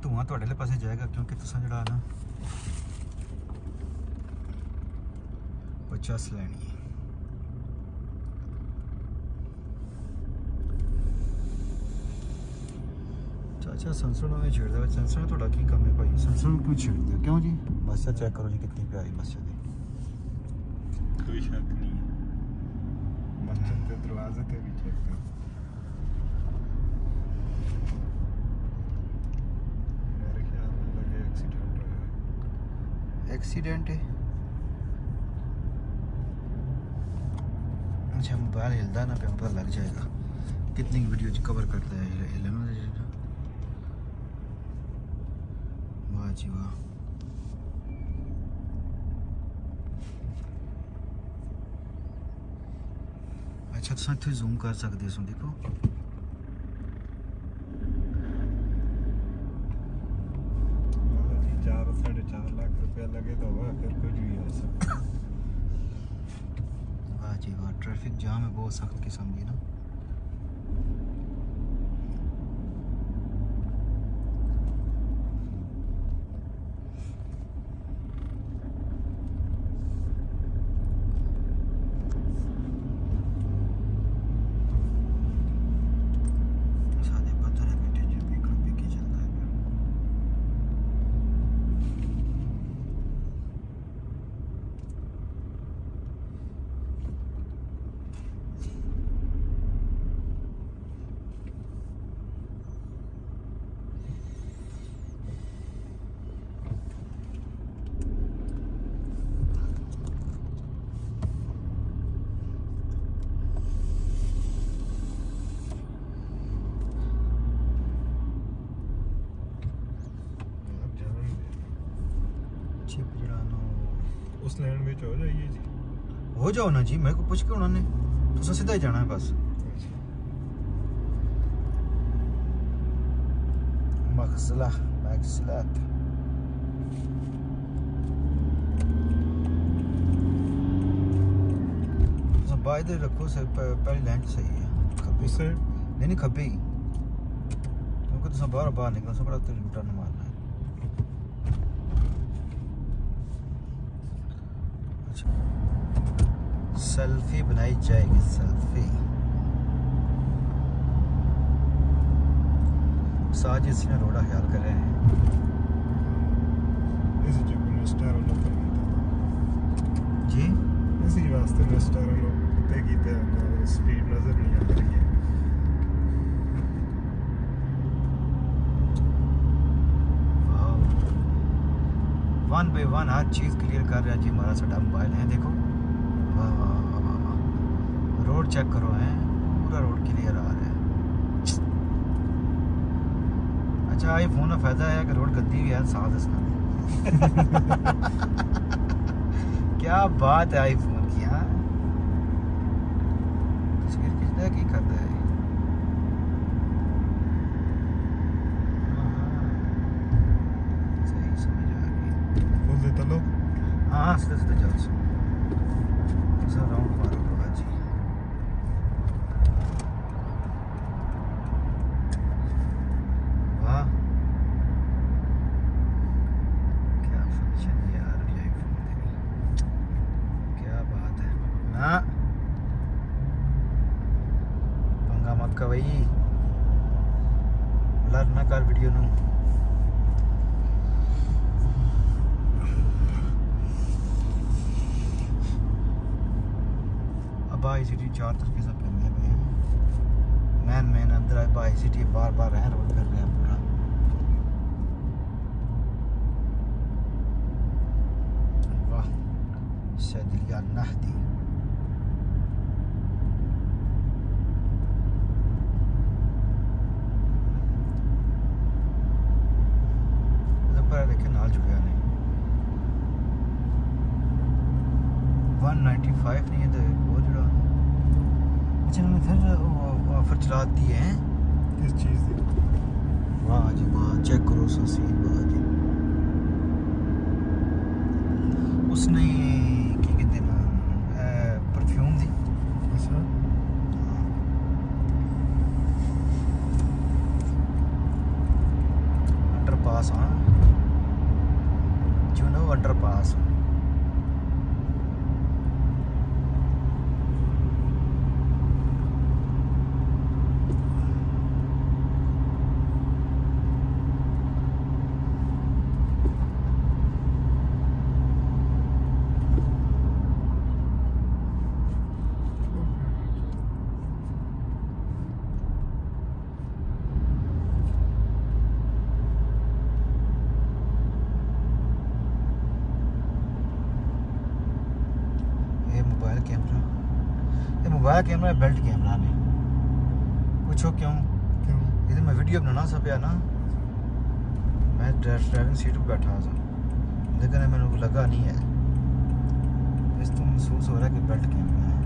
धुआं थोड़े वाले पासे जाएगा क्योंकि तुसा जड़ा ना वो चस लैनी है। चाचा संसद में छेड़ दिया। संसद थोड़ा की कम है भाई, संसद क्यों छेड़ दिया? क्यों जी? मस्जिद चेक करो जी कितनी प्यारी मस्जिद है। कोई शक नहीं है, मस्जिद के दरवाजे पे भी चेक करो। मेरे ख्याल में लगे एक्सीडेंट हुआ। एक्सीडेंट है? अच्छा मोबाइल हिलता ना पे पता लग जाएगा कितनी वीडियो कवर करता है। हिलना वाह जी वाह। अच्छा तुम इत्थे जूम कर सकते हो, देखो 4-4.5 लाख रुपया लगे तो वह फिर कुछ भी हो सकता। वाह जी वाह। ट्रैफिक जाम है बहुत सख्त किस्म की ना। उस लैंड में हो जाइए जी, हो जाओ ना जी, मेरे को पूछ के उन्होंने तो सीधा ही जाना है बस। मखसला मखसलात बाइदर रखो से पहली लाइन सही है। खब्बे से नहीं खब्बे ही, क्योंकि तुम बाहर निकल सब बड़ा टर्न मारना है। सेल्फी बनाई जाएगी, सेल्फी। साजिद सिंह रोड़ा ख्याल कर रहे हैं। इसी जगह में स्टार लोग जी इसी वास्ते में स्टार लोग ते कीते हैं, स्पीड नजर नहीं आ रही है। वाह 1 बाय 1 हर चीज़ क्लियर कर रहा है जी हमारा साडा मोबाइल है। देखो वाह वाह वाह वाह, रोड चेक करो है, पूरा रोड क्लियर आ रहा है। अच्छा आईफोन का फायदा है कि रोड गंदी भी है साथ इसका। क्या बात है आईफोन की। हाँ तस्वीर खींचता है, की करता है। सही समझ आ रही है। फुल देता लो। हाँ सीधा सीधा जाओ राउंड मारो थोड़ा जी। वाह क्या फंक्शन यार आईफोन तेरी, क्या बात है ना। पंगा मत का भाई, ब्लर ना कर वीडियो नू। बाई सिटी 4 तरीके से करने पे मैन अंदर आए, बाई सिटी बार बार रह रोड कर रहे हैं पूरा। वाह सैदिलिया नहदी। पर देखे नाल चुका नहीं 195 नहीं है तो वो जुड़ा। अच्छा उन्होंने फिर ऑफर चला दिए हैं किस चीज़ की? वाह जी वाह, चेक करो सीन। वाह जी उसने की कहते ना परफ्यूम दी। अच्छा अंडर पास कैमरा, ये मोबाइल कैमरा बेल्ट कैमरा ने। पूछो क्यों? इधर मैं वीडियो बनाना सा पिया ना, मैं ड्राइविंग सीट पर बैठा था, लेकिन मैंने लगा नहीं है, इस तो महसूस हो रहा है कि बेल्ट कैमरा है।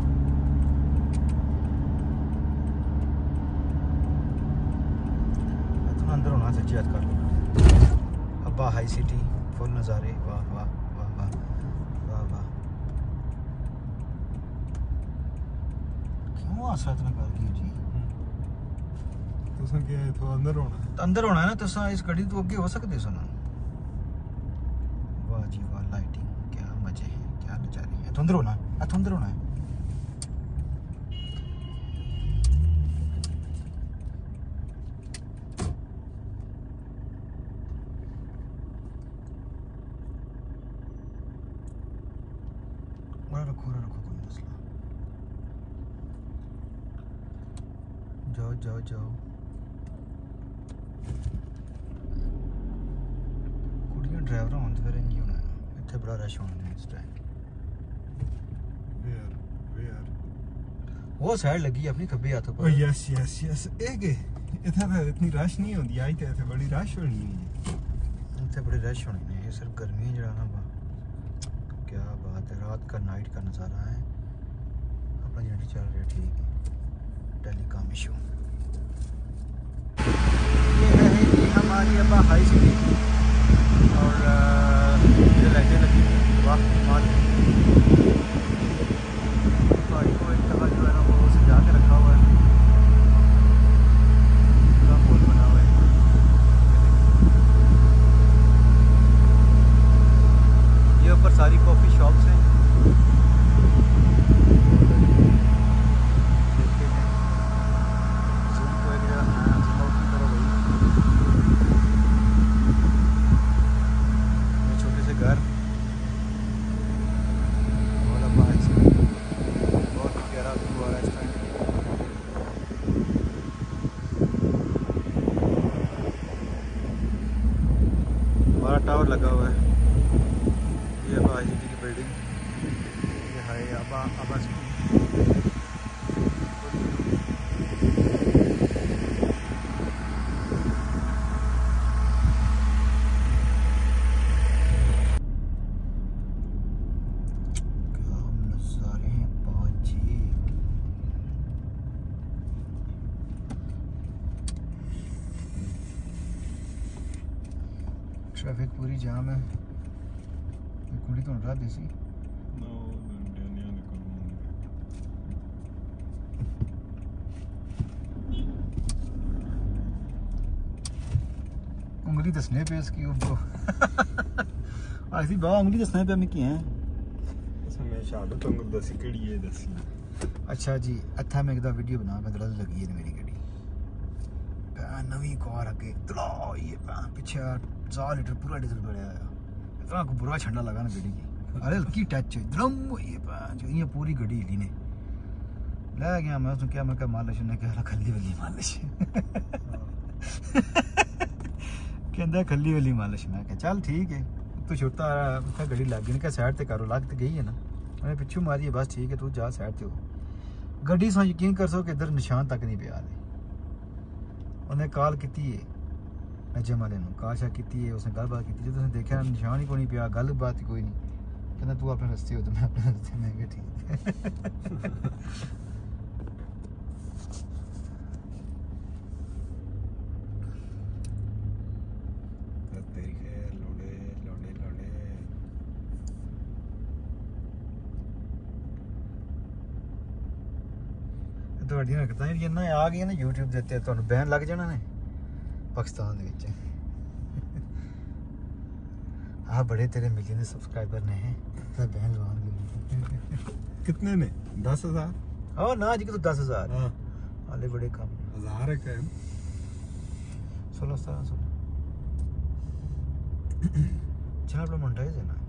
तुम अंदर होना सच्ची याद कर लो। अब्बा हाई सिटी फुल नज़ारे, वाह वाह वाह वाह वाह वाह। क्यों आसा इतना कर की जी? तुसा क्या है तो अंदर होना है ना, तुसा इस गड्डी तो अगे हो सकते सुना। वाह जी वाह, लाइटिंग क्या मजे हैं, क्या नजारे हैं। अंदर होना है, अंदर होना है। रखो कोई मसला, जाओ जाओ जाओ। कुड़ियां ड्राइवर होने तो फिर नहीं होना, इतने बड़ा रश होना है इस टाइम। वो साइड लगी अपनी खब्बे हाथों पर। यस यस यस, एक इतना इतनी रश नहीं होती, आई तो इतने बड़ी रश होनी है, इतने बड़े रश होने हैं। ये सिर्फ गर्मी जड़ा ना, क्या बात है। रात का नाइट का नज़ारा है, अपना यूनिट चल रहा है, ठीक है। टेलीकॉम इशू ये है कि हमारी अब्बा हाई सिटी और ये लाइटें लगी हुई, वाह माल। गाड़ी को एक तरह जो है ना वो सजा के रखा हुआ है, पूरा मॉल बना हुआ है। ये ऊपर सारी कॉफ़ी शॉप्स हैं। छोटे से घर, बहुत प्यारा व्यू आ रहा है इस टाइम। हमारा टावर लगा हुआ है, ये अब्बा हाई सिटी की बिल्डिंग, ये है अब्बा सिटी। क्या नज़ारे हैं पाजी। ट्रैफिक पूरी जाम है, कुड़ी तो रात दी सी। उंगली दसने पे इसकी उनको ऐसी बाबा उंगली दसने पे हमें की हैं। मैं शहादत उंगल दसी कड़ी है दसी। अच्छा जी, अथा में एक दा वीडियो बना, मैं दरअसल लगी है मेरी गड्डी नवी कार आके तला ये पीछे 4 लीटर पूरा डीजल भरया है, इतना को बुरा छंडा लगा ना गड्डी की। अरे हल्की टच दरम ये जो ये पूरी गड्डी हिली ने ले गया। मैं उसने क्या, मैं क्या मालिश ने कहा खली वाली मालिश कहता खली वाली मालिश। मैं क्या चल ठीक है, तू छोटा गड्डी लग गई, क्या साइड ते करो, लग तो गई है ना, मैंने पिछू मारी है, बस ठीक है तू जा साइड ते हो। गड्डी सो यकीन कर सो कि इधर निशान तक नहीं पिया। उन्हें कॉल की है नजम वाले काशा की है, उसने गलबात की, जो तुमने देखा निशान ही कोई नहीं पिया, गलबात कोई नहीं। कहना तू अपने रस्ते हो तो मैं अपने रस्ते में गया, ठीक ਤੁਹਾਡੀਆਂ ਹਰਕਤਾਂ ਜਿਹੜੀਆਂ ਨਾ ਆ ਗਈਆਂ ਨਾ YouTube ਦੇ ਉੱਤੇ, ਤੁਹਾਨੂੰ ਬੈਨ ਲੱਗ ਜਾਣਾ ਨੇ ਪਾਕਿਸਤਾਨ ਦੇ ਵਿੱਚ। ਆ ਬੜੇ ਤੇਰੇ ਮਿਲੀਅਨ ਸਬਸਕ੍ਰਾਈਬਰ ਨੇ ਤਾਂ ਬੈਨ ਲਵਾਉਣਗੇ। कितने ने 10,000? हाँ ना जी, तो 10,000 हाले बड़े कम 1000 है क्या? 16-17 चल अपना मोनेटाइज है ना।